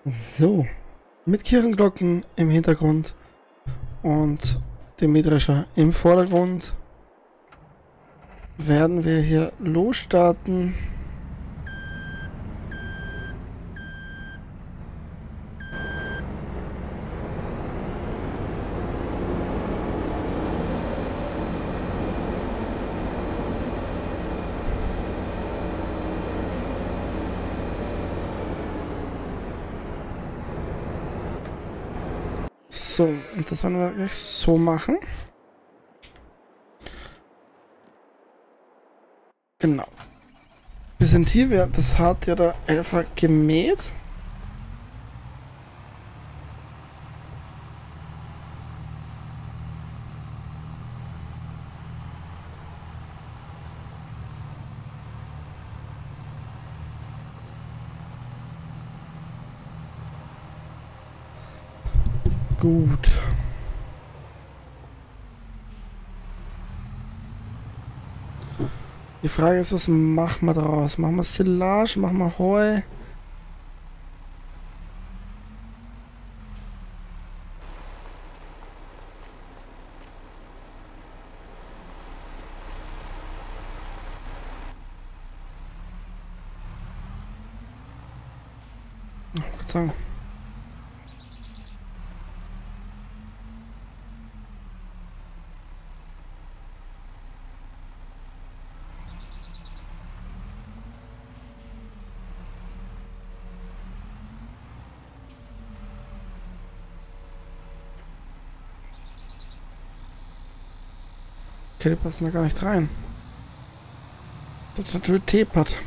So, mit Kirchenglocken im Hintergrund und dem Mähdrescher im Vordergrund werden wir hier losstarten. So, und das werden wir gleich so machen. Genau. Wir sind hier, das hat ja der Elfer gemäht. Gut. Die Frage ist, was machen wir daraus? Machen wir Silage? Machen wir Heu? Ich würde sagen. Okay, die passen da gar nicht rein. Das ist natürlich Teepad.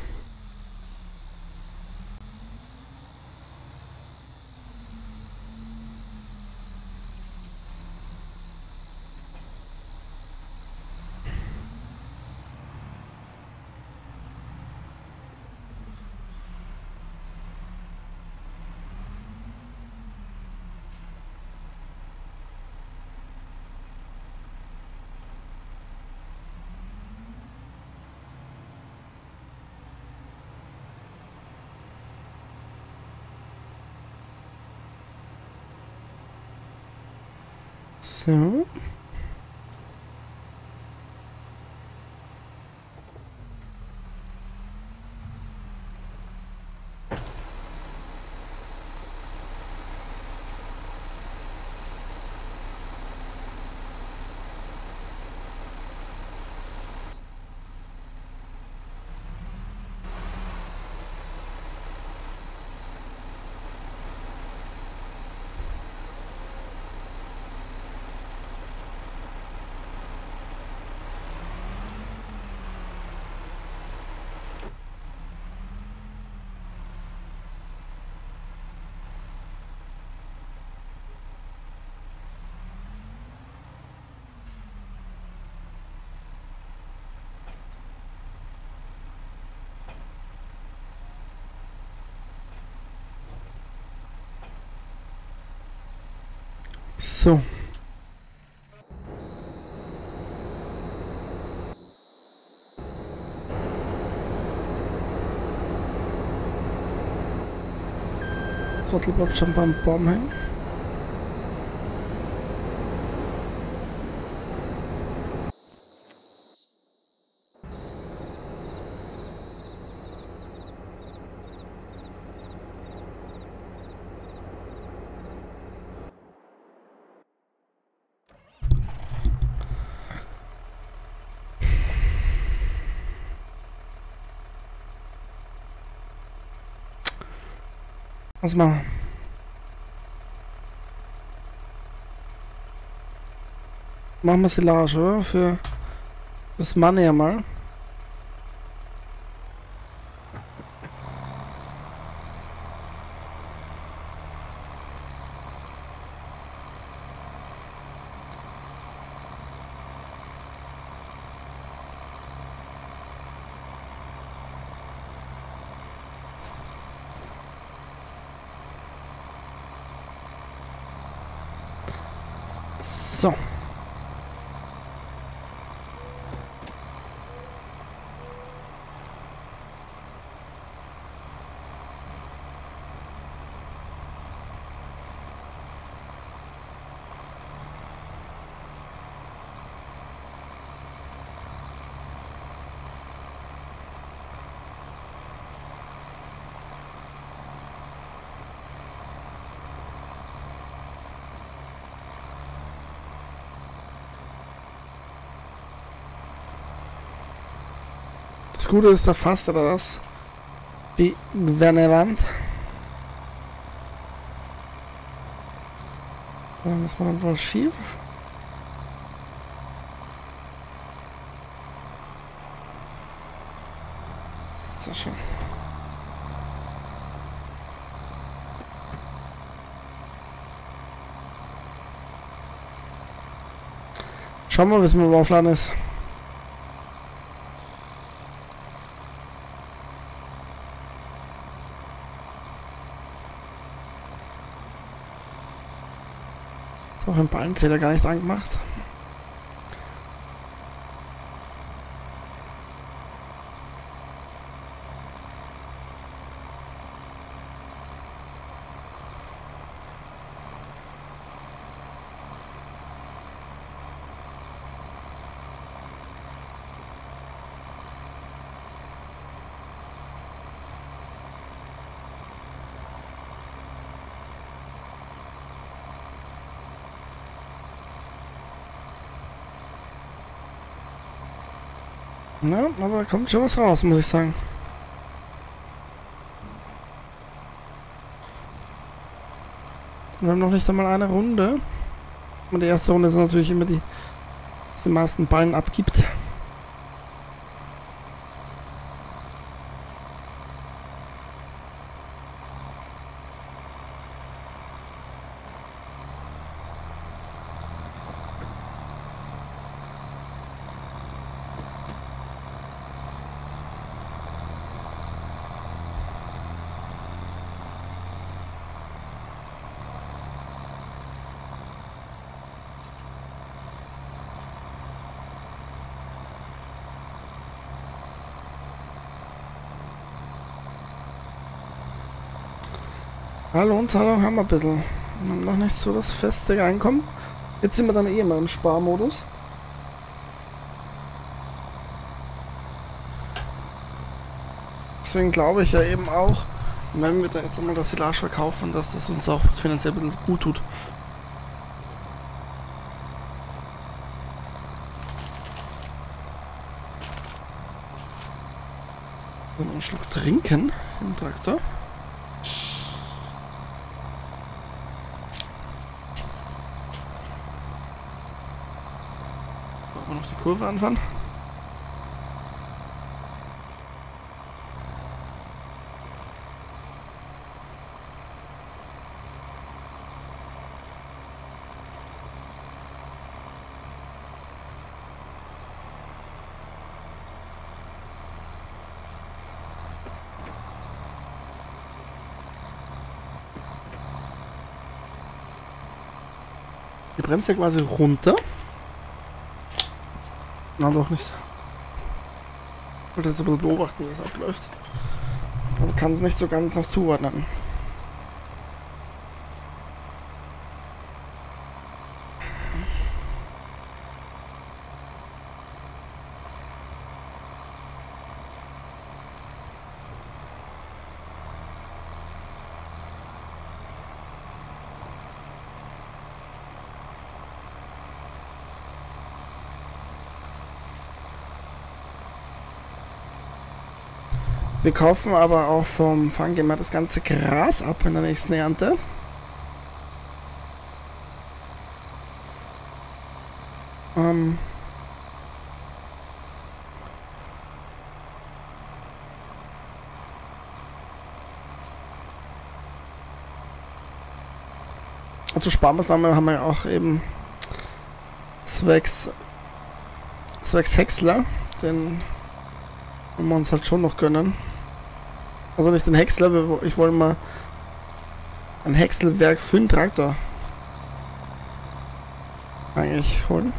So. So. Trottel bleibt schon beim Baum hängen. Was machen wir? Machen wir Silage, oder? Für das Money ja mal. So. Das Gute ist, da fasst er das. Die Wand. Dann ist man dann was schief. Sehr schön. Schauen wir mal, wie es mit dem Aufladen ist. Ist auch im Ballenzähler gar nicht angemacht. Ja, aber da kommt schon was raus, muss ich sagen. Wir haben noch nicht einmal eine Runde. Und die erste Runde ist natürlich immer die, dass die meisten Ballen abgibt. Lohnzahlung haben wir ein bisschen. Wir haben noch nicht so das feste Einkommen. Jetzt sind wir dann eh immer im Sparmodus. Deswegen glaube ich ja eben auch, wenn wir da jetzt einmal das Silage verkaufen, dass das uns auch finanziell ein bisschen gut tut. Dann einen Schluck trinken im Traktor. Noch die Kurve anfahren. Die bremst ja quasi runter. Na doch nicht. Ich wollte jetzt ein bisschen beobachten, wie es abläuft. Aber kann es nicht so ganz noch zuordnen. Wir kaufen aber auch vom Fangemer das ganze Gras ab in der nächsten Ernte. Also Sparmaßnahmen haben wir ja auch eben zwecks Häcksler, den wollen wir uns halt schon noch gönnen. Also nicht den Häcksler, ich wollte mal ein Häckselwerk für den Traktor eigentlich holen.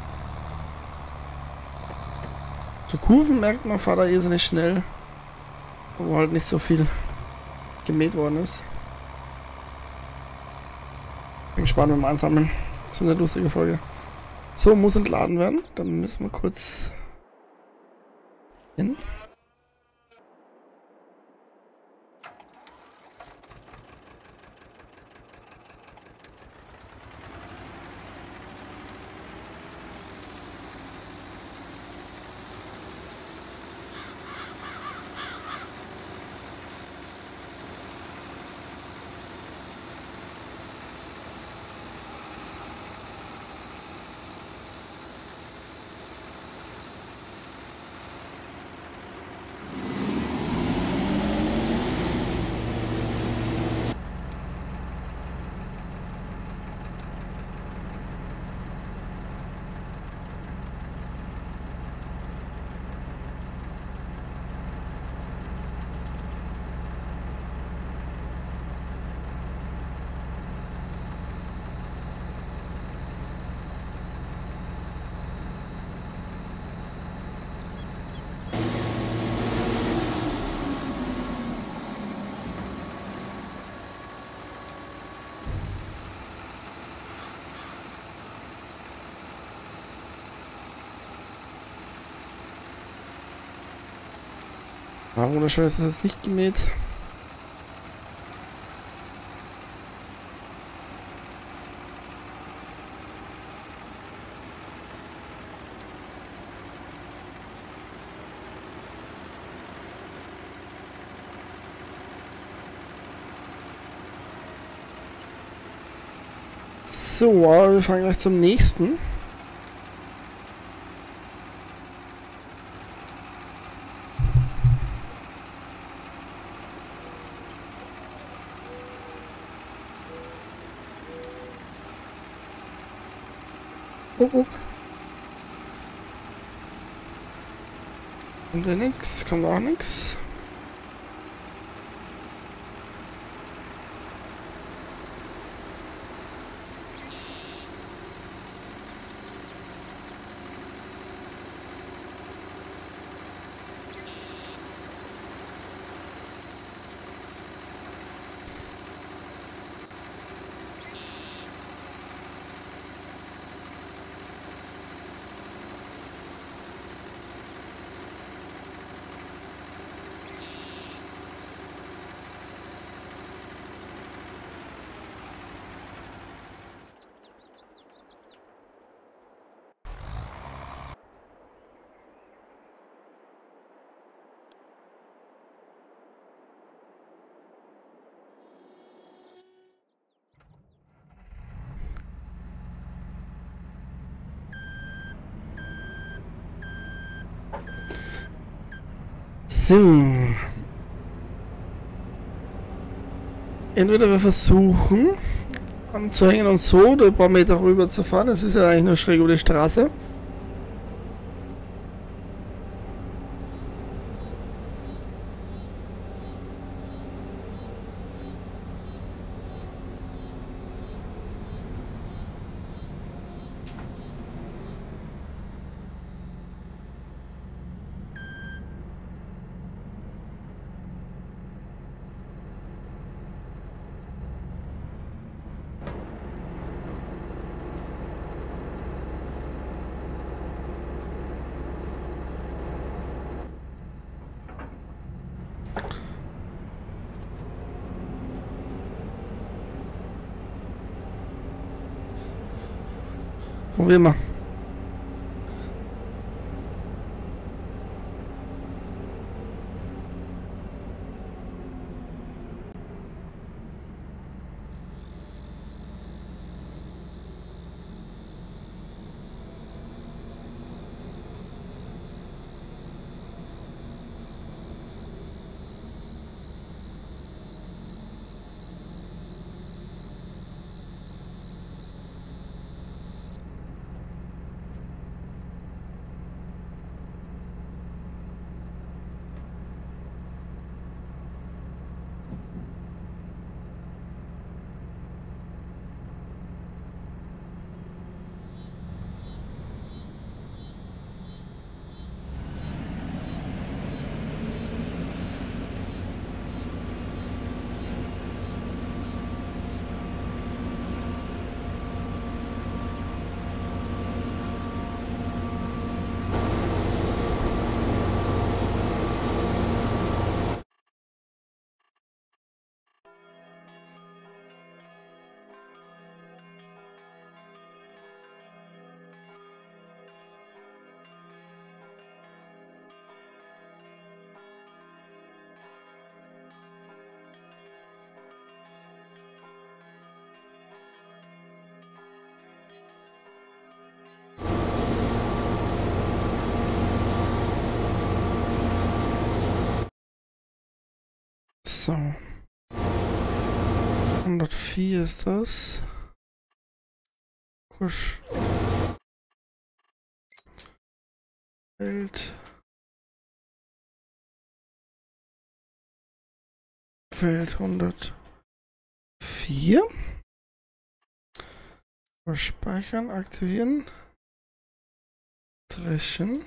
Zu Kurven merkt man, fahrt er irrsinnig schnell, wo halt nicht so viel gemäht worden ist. Bin gespannt beim Einsammeln. So eine lustige Folge. So, muss entladen werden. Dann müssen wir kurz hin. Ah, wunderschön ist es nicht gemäht. So, wir fahren gleich zum nächsten. Guck. Kommt ja nix, kommt auch nix. So. Entweder wir versuchen anzuhängen und so ein paar Meter rüber zu fahren. Das ist ja eigentlich nur schräg über die Straße. Probieren wir. So. 104 ist das. Kusch. Feld. Feld 104. Speichern, aktivieren. Dreschen.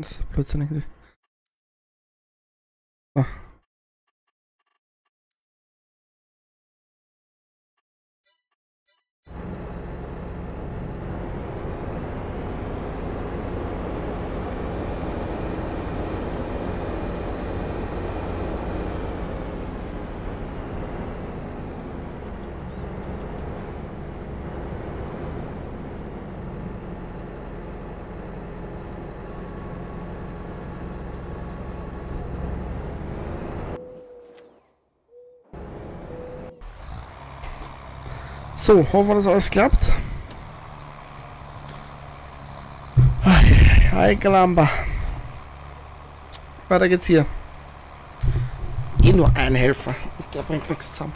Das ist Blödsinn irgendwie. So. So, hoffen wir, dass alles klappt. Hi, Galamba. Weiter geht's hier. Nur ein Helfer. Der bringt nichts zusammen.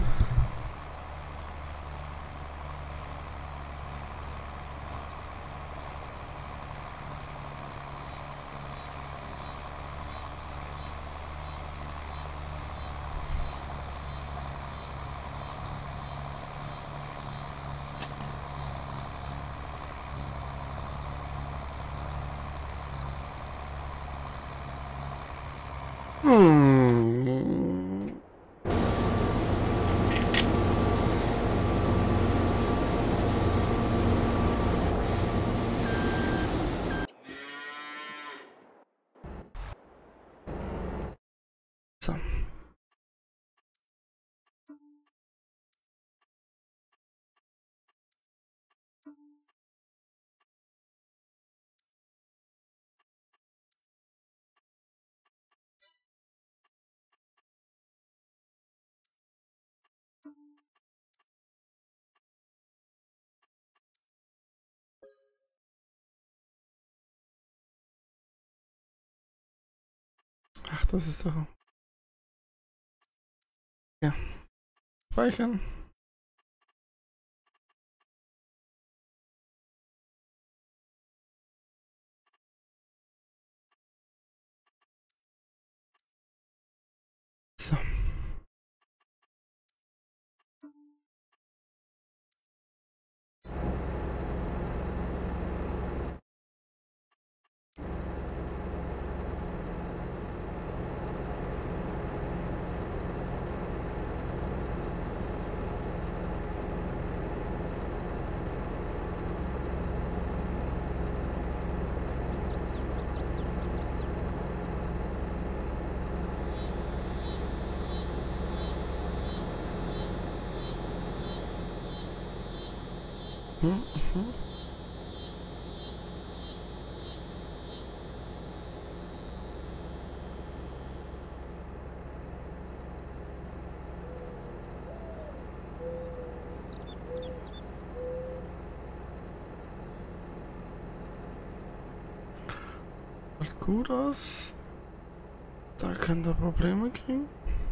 So. Ach, das ist doch... Ja. Speichern. So. Sieht gut aus. Da könnte er Probleme kriegen.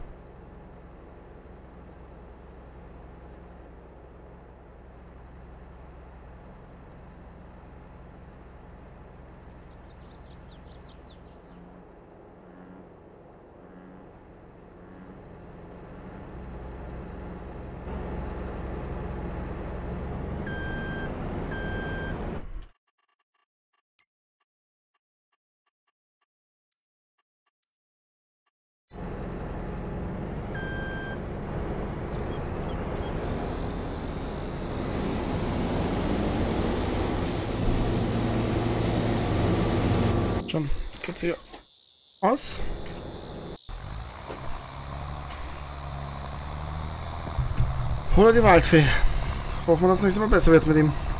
Schon geht's hier aus. Oder die Waldfee. Hoffen wir, dass es nächstes Mal besser wird mit ihm.